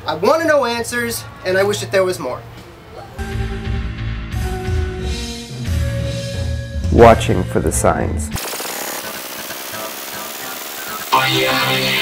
I want to know answers, and I wish that there was more. Watching for the signs. Oh yeah.